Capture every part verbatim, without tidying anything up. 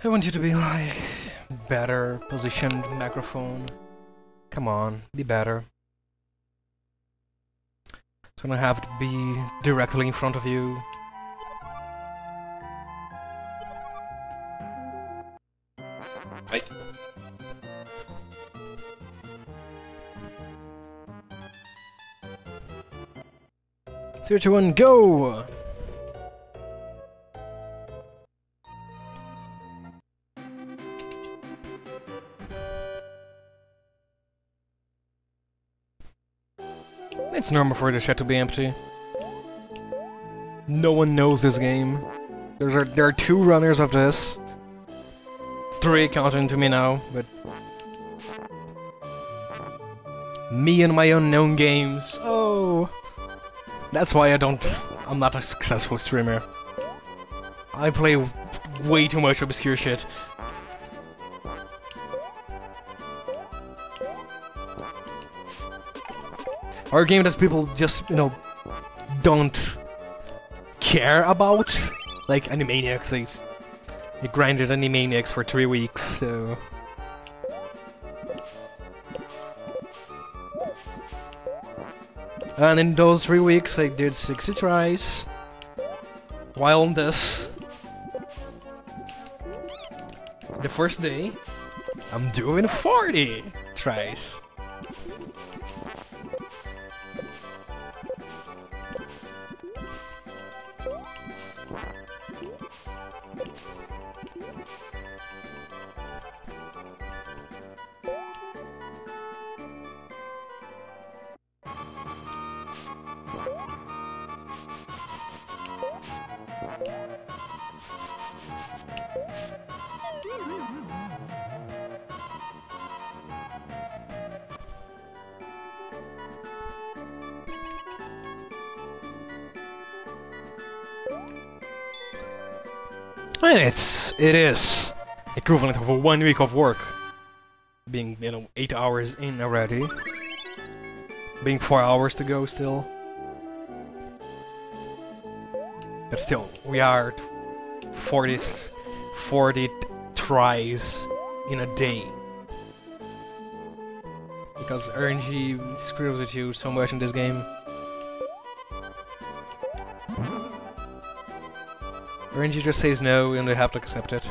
I want you to be like better positioned microphone. Come on, be better. So I don't have to be directly in front of you. Right. Three, two, one, go! It's normal for the chat to be empty. No one knows this game. There are, there are two runners of this. Three counting to me now, but... me and my unknown games. Oh! That's why I don't... I'm not a successful streamer. I play way too much obscure shit. Or a game that people just, you know, don't care about. Like Animaniacs, they, they grinded Animaniacs for three weeks, so... And in those three weeks I did sixty tries. While on this... the first day, I'm doing forty tries. And it's, it is equivalent of a one week of work. Being, you know, eight hours in already. Being four hours to go still. But still, we are forty, forty tries in a day. Because R N G screws with you so much in this game. R N G just says no, and they have to accept it.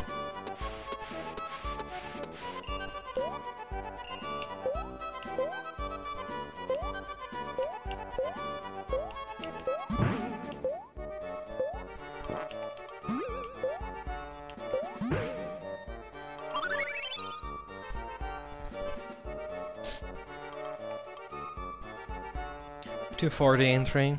two forty entry.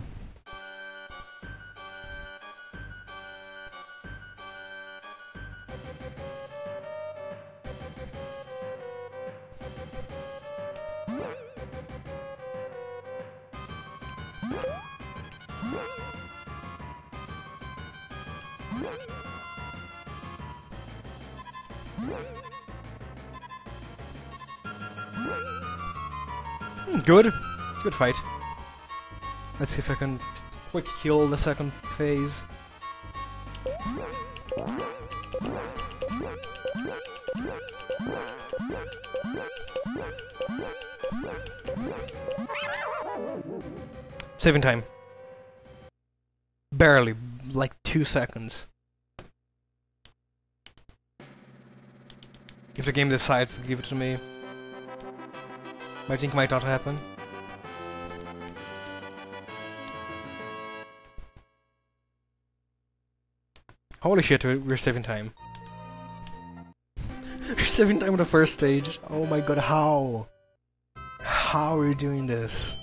Good. Good fight. Let's see if I can quick kill the second phase. Saving time. Barely. Like two seconds. If the game decides to give it to me. I think might not happen. Holy shit, we're saving time. We're saving time on the first stage. Oh my god, how? How are you doing this?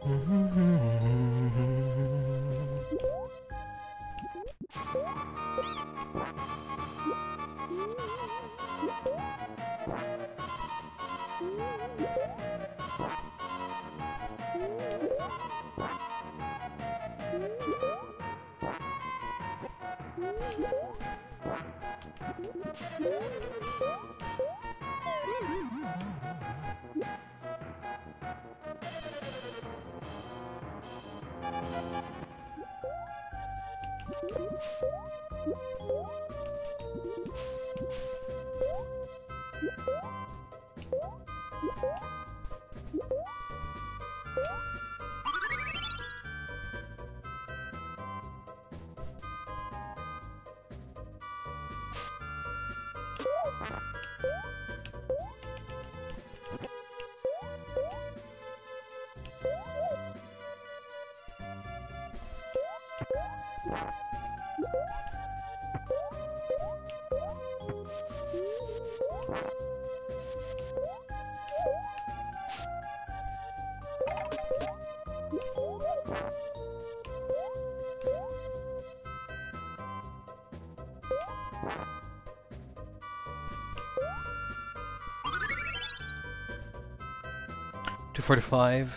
two forty-five.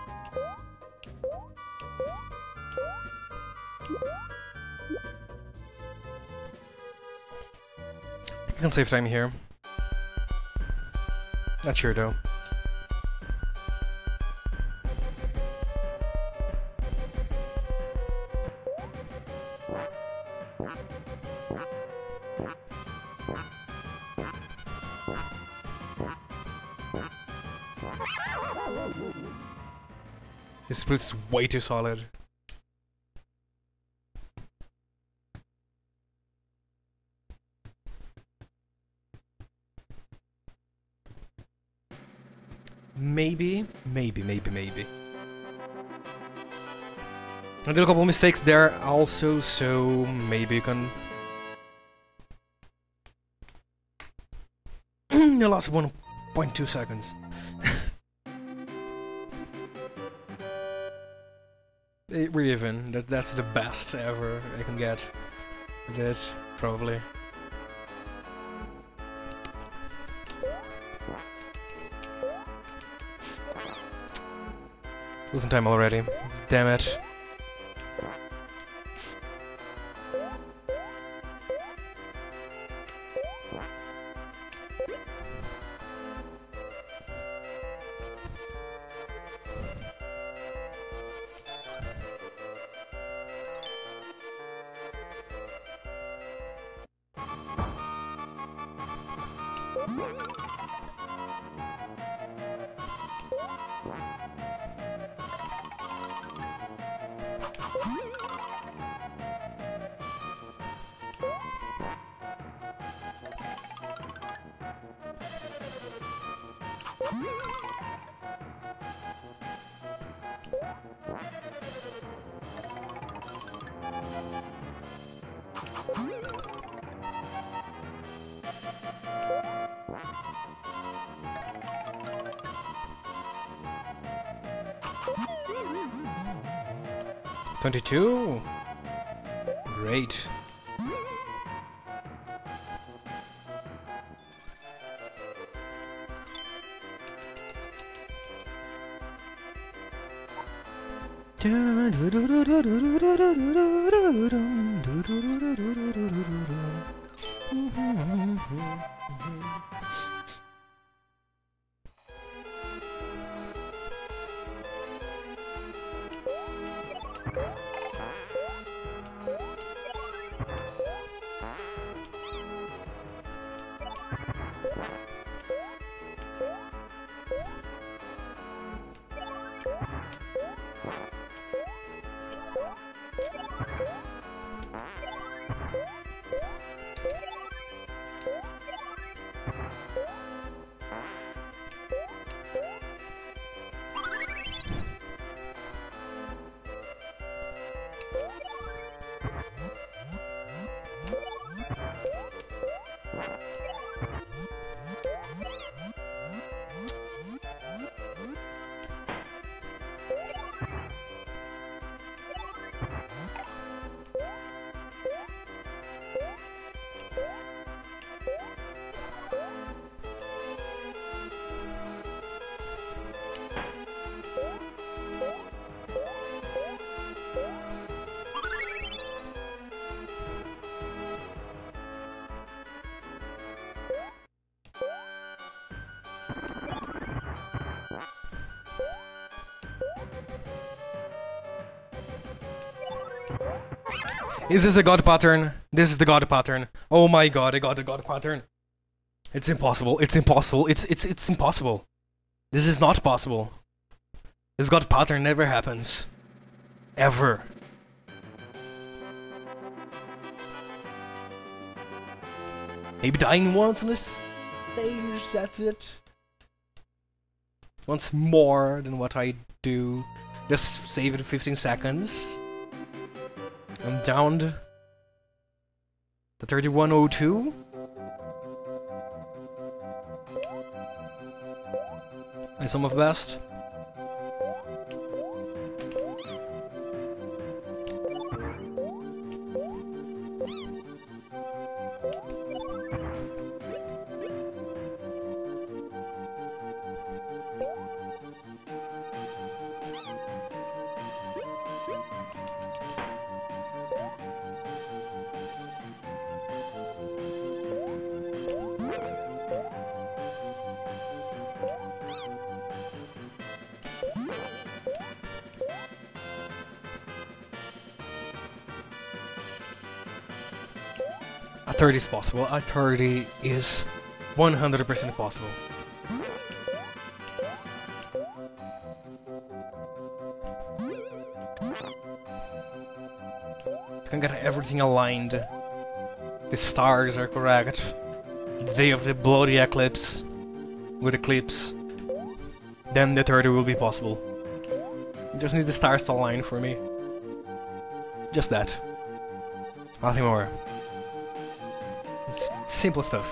You can save time here. Not sure though. This split's way too solid. Maybe, maybe, maybe, maybe. I did a couple mistakes there also, so maybe you can... You lost one point two seconds. It, really even, that, that's the best ever I can get. It is, probably. Losing time already. Damn it. twenty-two? Great. Is this the god pattern? This is the god pattern. Oh my god, I got the god pattern. It's impossible. It's impossible. It's it's it's impossible. This is not possible. This god pattern never happens. Ever. Maybe dying once on this stage, that's it. Once more than what I do. Just save it fifteen seconds. I'm down to thirty-one oh two. And some of best. A thirty is possible. A thirty is one hundred percent possible. You can get everything aligned. The stars are correct. The day of the bloody eclipse with eclipse. Then the thirty will be possible. You just need the stars to align for me. Just that. Nothing more. S simple stuff.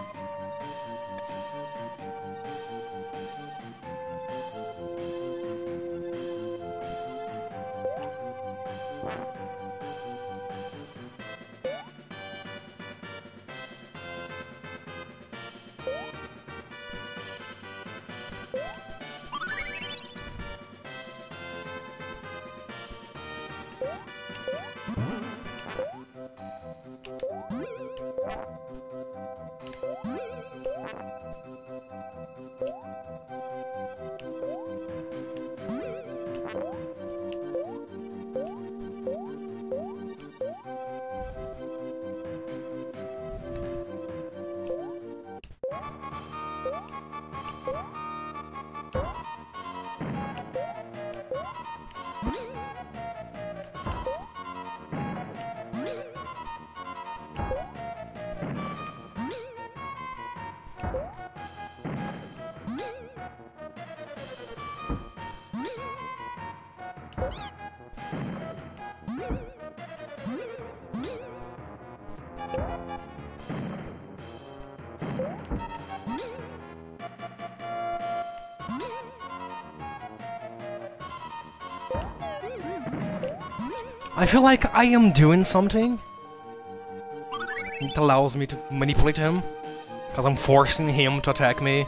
I feel like I am doing something. It allows me to manipulate him, because I'm forcing him to attack me.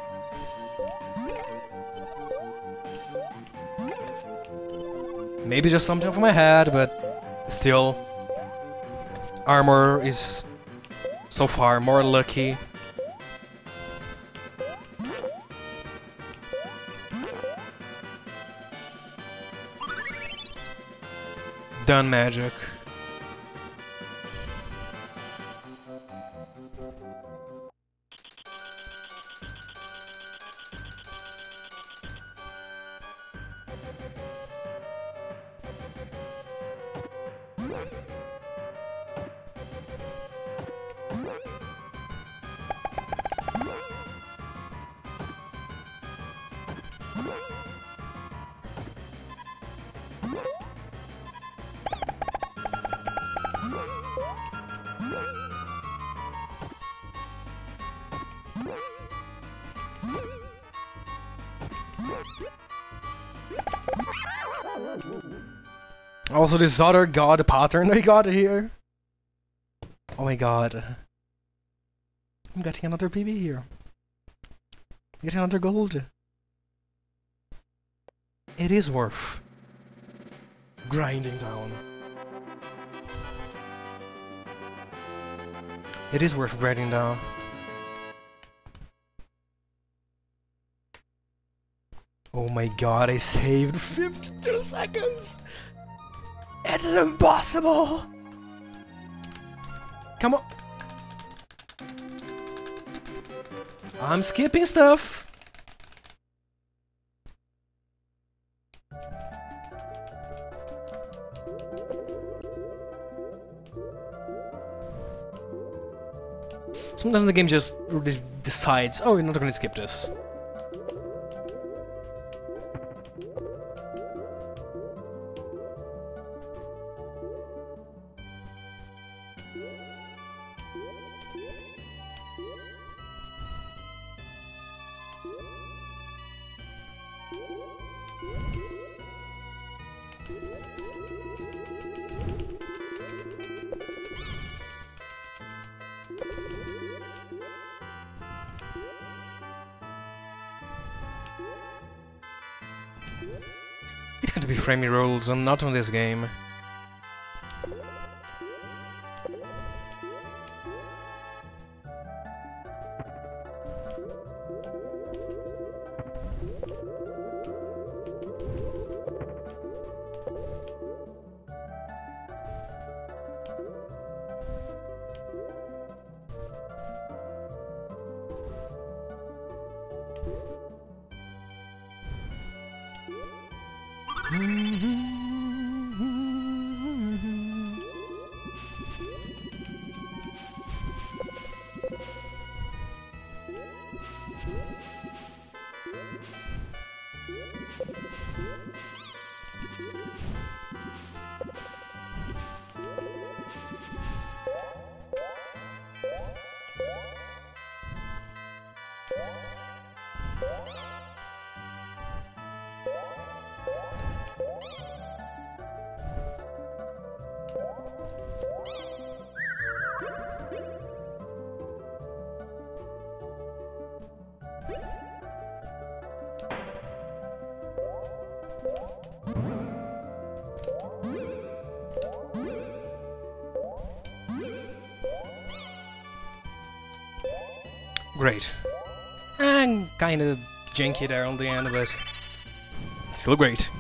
Maybe just something from my head, but still. Armor is so far more lucky. Done magic. Also, this other god pattern I got here. Oh my god. I'm getting another P B here. Getting another gold. It is worth grinding down. It is worth grinding down. Oh my god, I saved fifty-two seconds! It's impossible! Come on! I'm skipping stuff! Sometimes the game just decides, oh, you're not gonna skip this. It can't be framing rules, and not on this game. Great. And kind of janky there on the end, but still great.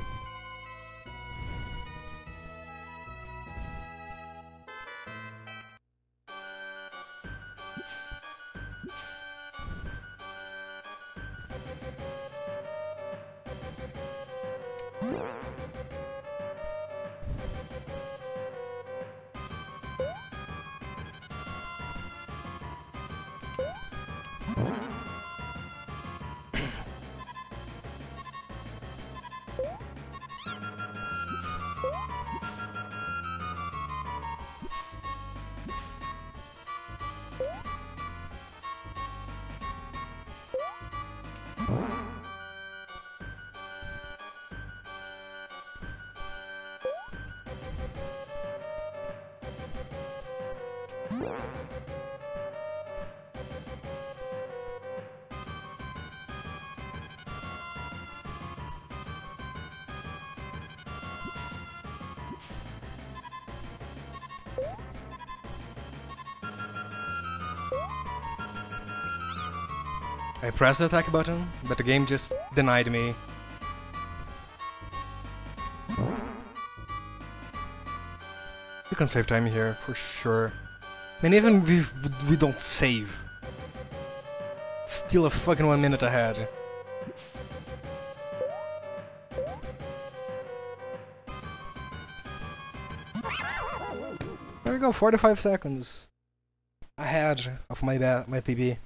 I pressed the attack button, but the game just denied me. You can save time here, for sure. I mean, even if we don't save, it's still a fucking one minute ahead. There we go, forty-five seconds ahead of my ba my P B.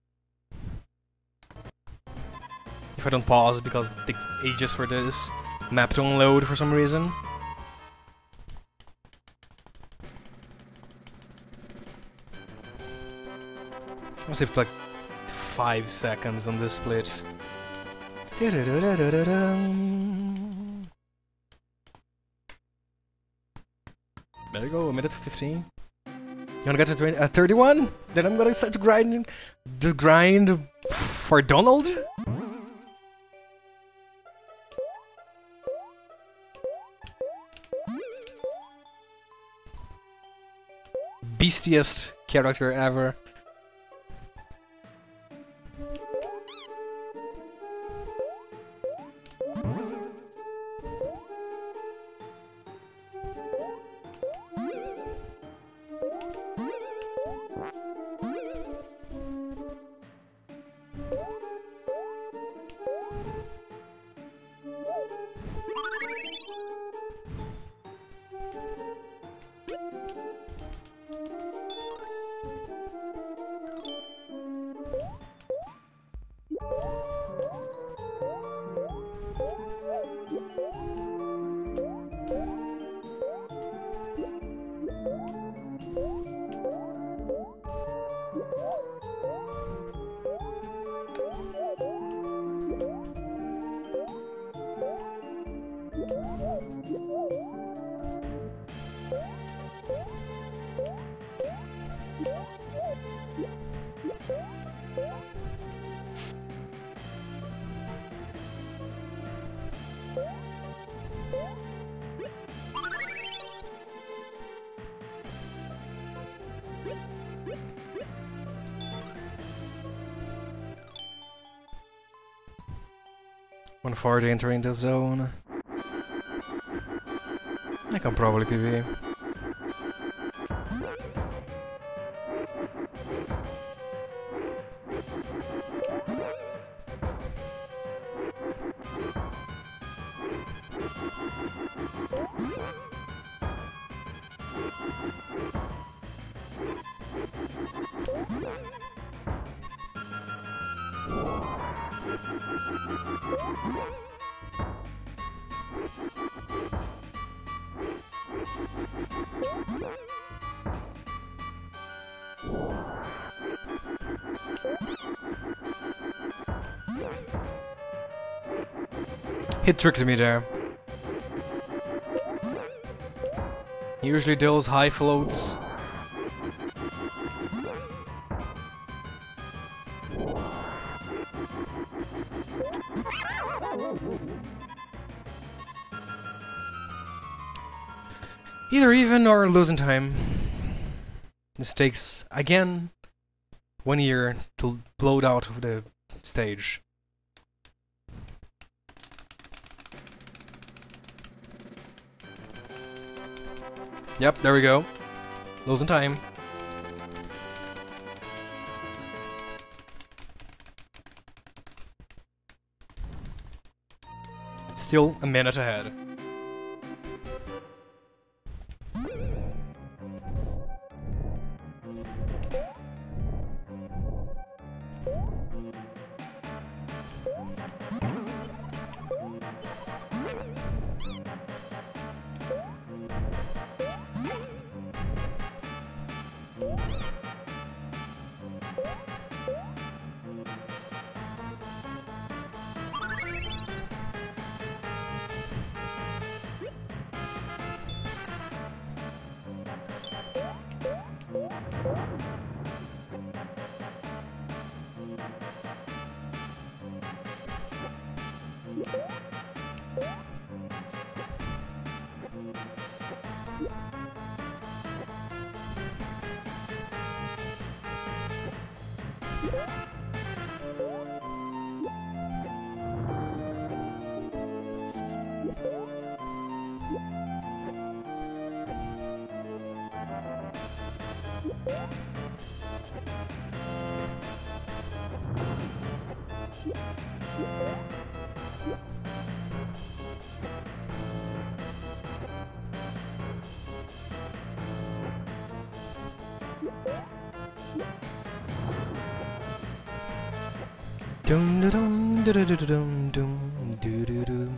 If I don't pause because it takes ages for this map to unload for some reason. I'll save like five seconds on this split. There you go, a minute fifteen. You wanna get to twenty, uh, thirty-one? Then I'm gonna start grinding the grind for Donald? Beastiest character ever. One forty entering the zone. I can probably P B. He tricked me there. Usually those high floats. Either even or losing time. This takes, again, one year to load out of the stage. Yep, there we go. Losing time. Still a minute ahead. Dum dum dum dum dum dum dum dum dum.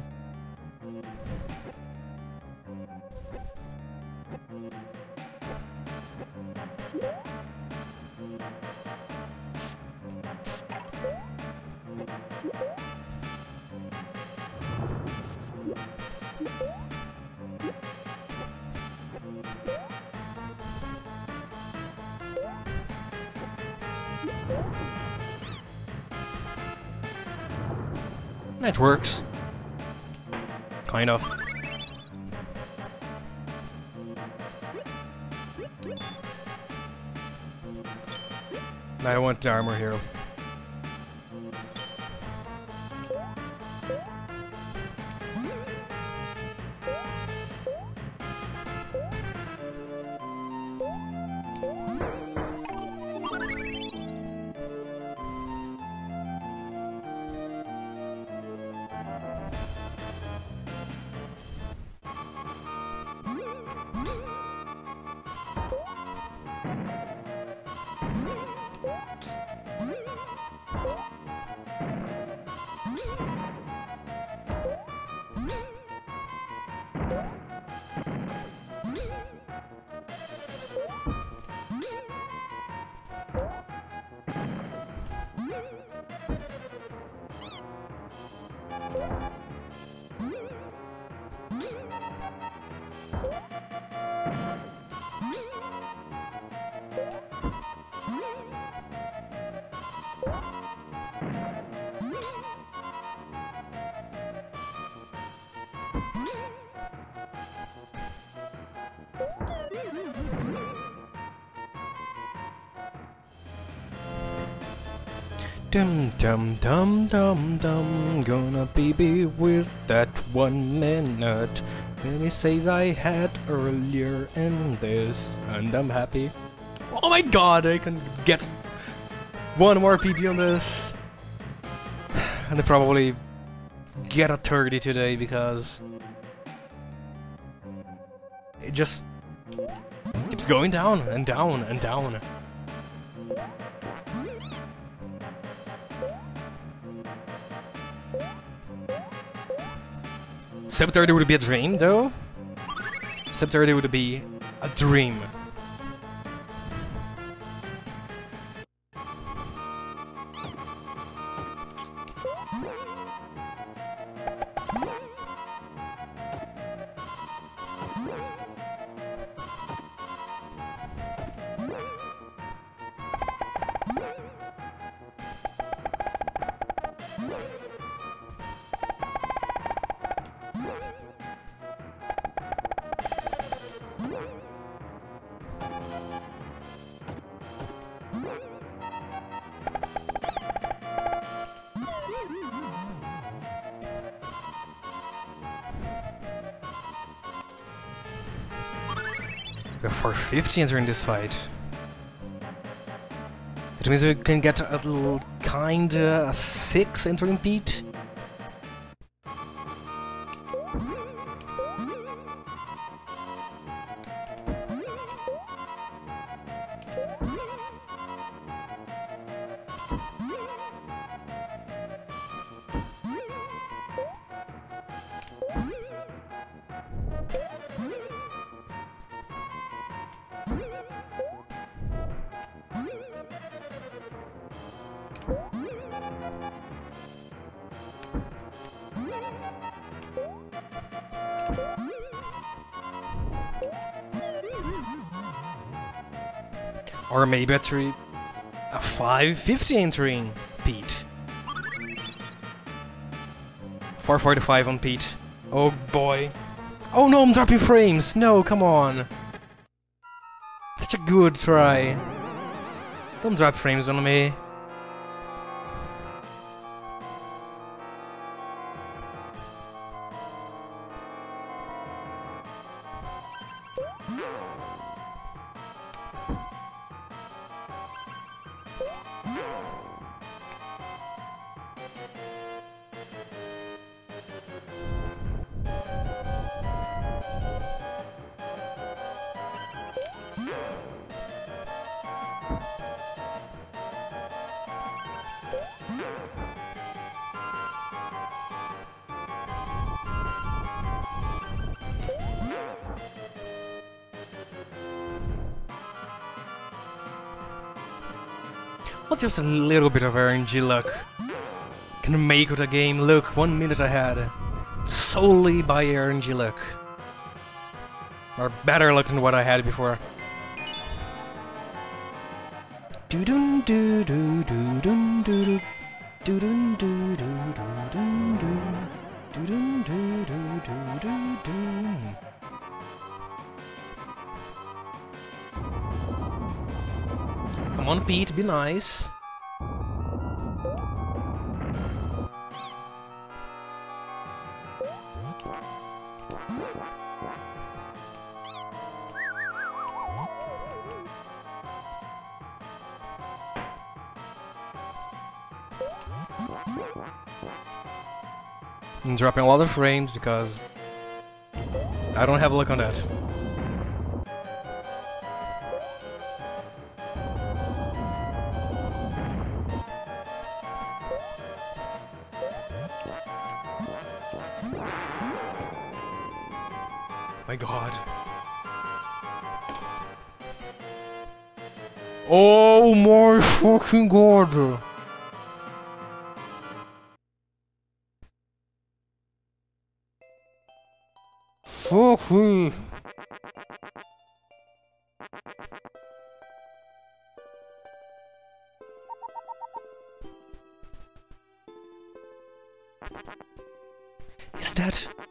It works. Kind of. I want the armor hero. Dum dum dum dum dum, gonna be be with that one minute. Many saves I had earlier in this, and I'm happy. Oh my god, I can get one more P P on this. And I probably get a thirty today because it just keeps going down and down and down. Sub thirty would be a dream, though. Sub thirty would be a dream. We're four fifty entering this fight. That means we can get a little kinda a six entering Pete. Or maybe a three, a five fifty entering Pete. four forty-five on Pete. Oh boy. Oh no, I'm dropping frames! No, come on! Such a good try. Don't drop frames on me. Well, just a little bit of R N G luck can make the game look one minute ahead, solely by R N G luck. Or better luck than what I had before. Do doo doo doo doo doo doo doo doo doo doo doo doo doo doo doo doo doo. Come on, Pete, be nice. I'm dropping a lot of frames because I don't have luck on that. My god. Oh my fucking god. Fuck me. Is that